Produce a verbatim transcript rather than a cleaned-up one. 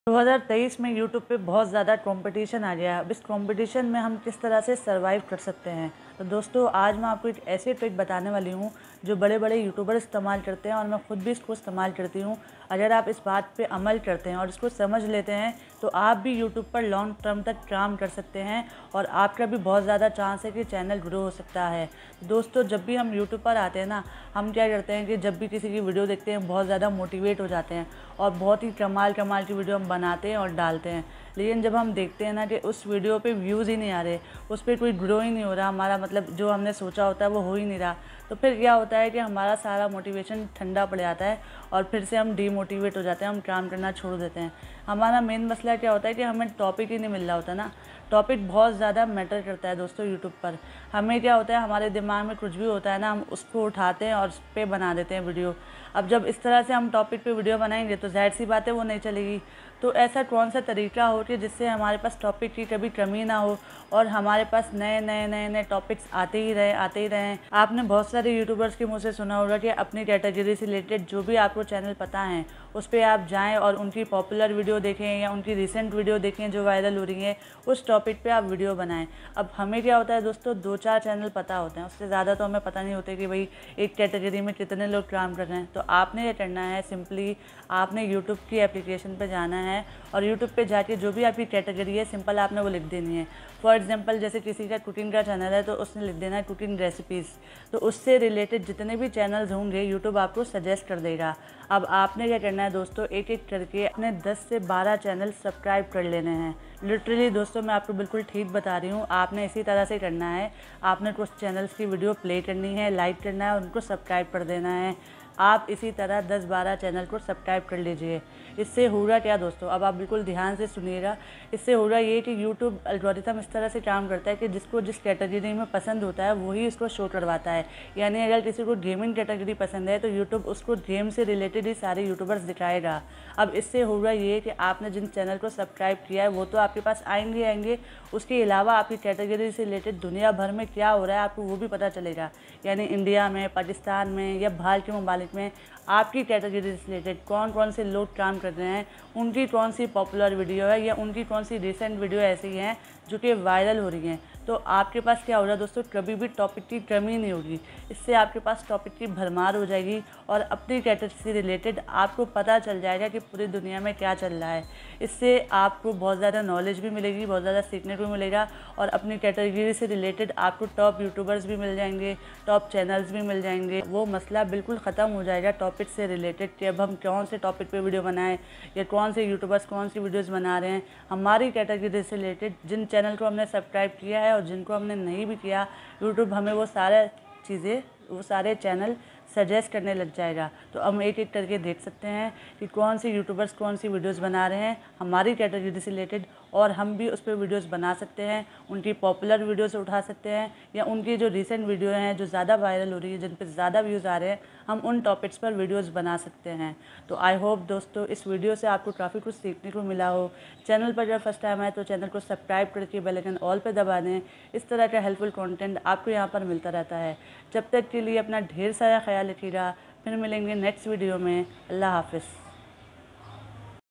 दो हज़ार तेईस में यूट्यूब पे बहुत ज़्यादा कंपटीशन आ गया है। अब इस कंपटीशन में हम किस तरह से सर्वाइव कर सकते हैं। तो दोस्तों आज मैं आपको एक ऐसी ट्रिक बताने वाली हूँ जो बड़े बड़े यूट्यूबर इस्तेमाल करते हैं और मैं ख़ुद भी इसको इस्तेमाल करती हूँ। अगर आप इस बात पे अमल करते हैं और इसको समझ लेते हैं तो आप भी यूट्यूब पर लॉन्ग टर्म तक काम कर सकते हैं और आपका भी बहुत ज़्यादा चांस है कि चैनल ग्रो हो सकता है। दोस्तों जब भी हम यूट्यूब पर आते हैं ना, हम क्या करते हैं कि जब भी किसी की वीडियो देखते हैं बहुत ज़्यादा मोटिवेट हो जाते हैं और बहुत ही कमाल कमाल की वीडियो हम बनाते हैं और डालते हैं। लेकिन जब हम देखते हैं ना कि उस वीडियो पे व्यूज़ ही नहीं आ रहे, उस पर कोई ग्रो ही नहीं हो रहा, हमारा मतलब जो हमने सोचा होता है वो हो ही नहीं रहा, तो फिर क्या होता है कि हमारा सारा मोटिवेशन ठंडा पड़ जाता है और फिर से हम डीमोटिवेट हो जाते हैं, हम काम करना छोड़ देते हैं। हमारा मेन मसला क्या होता है कि हमें टॉपिक ही नहीं मिल रहा होता ना। टॉपिक बहुत ज़्यादा मैटर करता है दोस्तों यूट्यूब पर। हमें क्या होता है, हमारे दिमाग में कुछ भी होता है ना, हम उसको उठाते हैं और उस पर बना देते हैं वीडियो। अब जब इस तरह से हम टॉपिक पे वीडियो बनाएंगे तो ज़ाहिर सी बात है वो नहीं चलेगी। तो ऐसा कौन सा तरीका हो कि जिससे हमारे पास टॉपिक की कभी कमी ना हो और हमारे पास नए नए नए नए टॉपिक्स आते ही रहे आते ही रहें। आपने बहुत सारे यूट्यूबर्स के मुँह से सुना होगा कि अपनी कैटेगरी से रिलेटेड जो भी आपको चैनल पता है उस पर आप जाएं और उनकी पॉपुलर वीडियो देखें या उनकी रिसेंट वीडियो देखें जो वायरल हो रही है, उस टॉपिक पे आप वीडियो बनाएं। अब हमें क्या होता है दोस्तों, दो चार चैनल पता होते हैं, उससे ज़्यादा तो हमें पता नहीं होते कि भाई एक कैटेगरी में कितने लोग काम कर रहे हैं। तो आपने ये करना है, सिंपली आपने यूट्यूब की एप्लीकेशन पर जाना है और यूट्यूब पे जाके जो भी आपकी कैटेगरी है सिंपल आपने वो लिख देनी है। फॉर एग्जांपल जैसे किसी का कुकिंग का चैनल है तो उसने लिख देना है कुकिंग रेसिपीज़। तो उससे रिलेटेड जितने भी चैनल्स होंगे यूट्यूब आपको सजेस्ट कर देगा। अब आपने क्या करना है दोस्तों, एक एक करके अपने दस से बारह चैनल सब्सक्राइब कर लेने हैं। लिटरली दोस्तों मैं आपको बिल्कुल ठीक बता रही हूँ, आपने इसी तरह से करना है। आपने कुछ चैनल्स की वीडियो प्ले करनी है, लाइक करना है और उनको सब्सक्राइब कर देना है। आप इसी तरह दस बारह चैनल को सब्सक्राइब कर लीजिए। इससे होगा क्या दोस्तों, अब आप बिल्कुल ध्यान से सुनिएगा। इससे होगा ये कि यूट्यूब एल्गोरिथम इस तरह से काम करता है कि जिसको जिस कैटेगरी में पसंद होता है वही उसको शो करवाता है। यानी अगर किसी को गेमिंग कैटेगरी पसंद है तो यूट्यूब उसको गेम से रिलेटेड ही सारे यूट्यूबर्स दिखाएगा। अब इससे होगा ये कि आपने जिन चैनल को सब्सक्राइब किया है वो तो आपके पास आएंगे आएंगे उसके अलावा आपकी कैटेगरी से रिलेटेड दुनिया भर में क्या हो रहा है आपको वो भी पता चलेगा। यानी इंडिया में, पाकिस्तान में या बाहर के ममालिक में आपकी कैटेगरी से रिलेटेड कौन कौन से लोग काम कर रहे हैं, उनकी कौन सी पॉपुलर वीडियो है या उनकी कौन सी रिसेंट वीडियो ऐसी हैं जो कि वायरल हो रही हैं। तो आपके पास क्या हो रहा है दोस्तों, कभी भी टॉपिक की कमी नहीं होगी। इससे आपके पास टॉपिक की भरमार हो जाएगी और अपनी कैटेगरी से रिलेटेड आपको पता चल जाएगा कि पूरी दुनिया में क्या चल रहा है। इससे आपको बहुत ज़्यादा नॉलेज भी मिलेगी, बहुत ज़्यादा सीखने को मिलेगा और अपनी कैटेगरी से रिलेटेड आपको टॉप यूट्यूबर्स भी मिल जाएंगे, टॉप चैनल्स भी मिल जाएंगे। वो मसला बिल्कुल ख़त्म हो जाएगा टॉपिक से रिलेटेड कि अब हम कौन से टॉपिक पे वीडियो बनाएं या कौन से यूट्यूबर्स कौन सी वीडियोस बना रहे हैं। हमारी कैटेगरी से रिलेटेड जिन चैनल को हमने सब्सक्राइब किया है और जिनको हमने नहीं भी किया, यूट्यूब हमें वो सारा चीज़ें वो सारे चैनल सजेस्ट करने लग जाएगा। तो हम एक एक करके देख सकते हैं कि कौन से यूट्यूबर्स कौन सी वीडियोस बना रहे हैं हमारी कैटेगरी से रिलेटेड और हम भी उस पर वीडियोस बना सकते हैं, उनकी पॉपुलर वीडियोस उठा सकते हैं या उनकी जो रिसेंट वीडियो हैं जो ज़्यादा वायरल हो रही है, जिन पर ज़्यादा व्यूज़ आ रहे हैं, हम उन टॉपिक्स पर वीडियोस बना सकते हैं। तो आई होप दोस्तों इस वीडियो से आपको काफ़ी कुछ सीखने को मिला हो। चैनल पर जब फर्स्ट टाइम आए तो चैनल को सब्सक्राइब करके बेल आइकन ऑल पर दबा दें। इस तरह का हेल्पफुल कंटेंट आपको यहाँ पर मिलता रहता है। जब तक के लिए अपना ढेर सारा ख्याल रखिएगा। फिर मिलेंगे नेक्स्ट वीडियो में। अल्लाह हाफ़िज़।